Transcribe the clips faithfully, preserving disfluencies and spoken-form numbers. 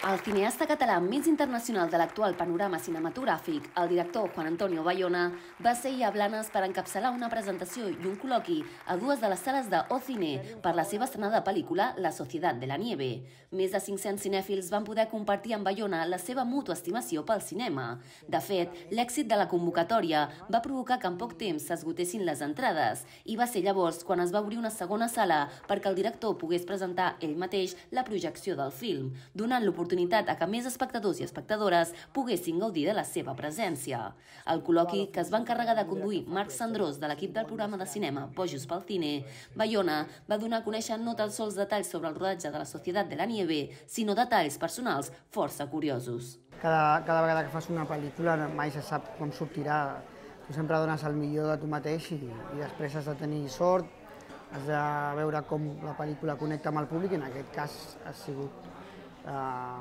El cineasta català més internacional de l'actual panorama cinematogràfic, el director Juan Antonio Bayona, va ser ahir a Blanes per encapçalar una presentació i un col·loqui a dues de les sales de O-Cine per la seva estrenada pel·lícula La Sociedad de la Nieve. Més de cinc-cents cinèfils van poder compartir amb Bayona la seva mútua estimació pel cinema. De fet, l'èxit de la convocatòria va provocar que en poc temps s'esgotessin les entrades i va ser llavors quan es va obrir una segona sala perquè el director pogués presentar ell mateix la projecció del film, donant l'oportunitat a que més espectadors i espectadores poguessin gaudir de la seva presència. El col·loqui, que es va encarregar de conduir Marc Cendrós de l'equip del programa de cinema Bojos pel Cine, Bayona va donar a conèixer no tan sols detalls sobre el rodatge de La Sociedad de la Nieve, sinó detalls personals força curiosos. Cada, cada vegada que fas una pel·lícula mai se sap com sortirà. Tu sempre dones el millor de tu mateix i, i després has de tenir sort, has de veure com la pel·lícula connecta amb el públic, i en aquest cas ha sigut Uh,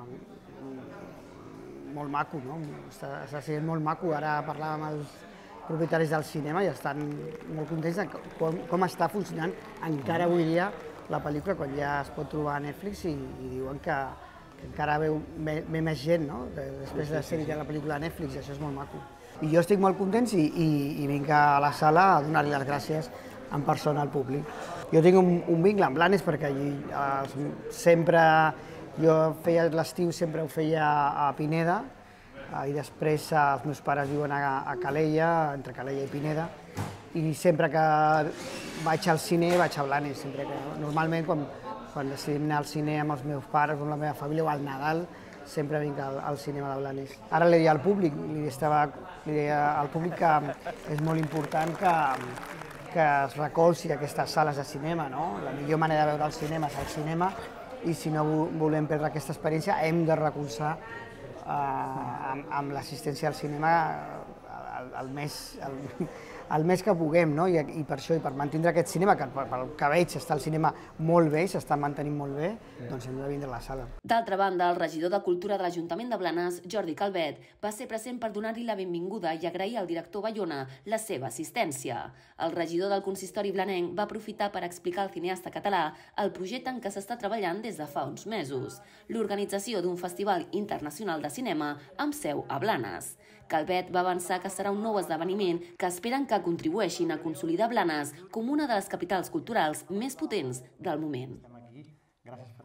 molt maco, no? Està, està sent molt maco. Ara parlàvem amb els propietaris del cinema i estan molt contents de com, com està funcionant encara avui dia la pel·lícula, quan ja es pot trobar a Netflix i, i diuen que, que encara veu, ve, ve més gent, no? Després de ser la pel·lícula a Netflix, i això és molt maco. I jo estic molt content i, i, i vinc a la sala a donar-li les gràcies en persona al públic. Jo tinc un, un vincle amb Blanes perquè allí eh, sempre... Jo feia l'estiu, sempre ho feia a Pineda, i després els meus pares viuen a Calella, entre Calella i Pineda, i sempre que vaig al cine vaig a Blanes. Normalment, quan, quan decidim anar al cine amb els meus pares, amb la meva família o al Nadal, sempre vinc al, al cinema de Blanes. Ara li deia al públic, li, estava, li deia al públic que és molt important que, que es recolzi aquestes sales de cinema, no? La millor manera de veure el cinema és al cinema, i si no volem perdre aquesta experiència hem de recolzar eh, amb, amb l'assistència al cinema el, el, més, el, el més que puguem, no? I, i per això, i per mantenir aquest cinema, que pel que veig està el cinema molt bé, s'està mantenint molt bé, doncs hem de vindre a la sala. D'altra banda, el regidor de Cultura de l'Ajuntament de Blanes, Jordi Calvet, va ser present per donar-li la benvinguda i agrair al director Bayona la seva assistència. El regidor del consistori blanenc va aprofitar per explicar al cineasta català el projecte en què s'està treballant des de fa uns mesos, l'organització d'un festival internacional de cinema amb seu a Blanes. Calvet va avançar que serà un nou esdeveniment que esperen que contribueixin a consolidar Blanes com una de les capitals culturals més potents del moment. Gràcies per